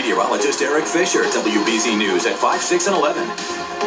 meteorologist Eric Fisher, WBZ News at 5, 6, and 11.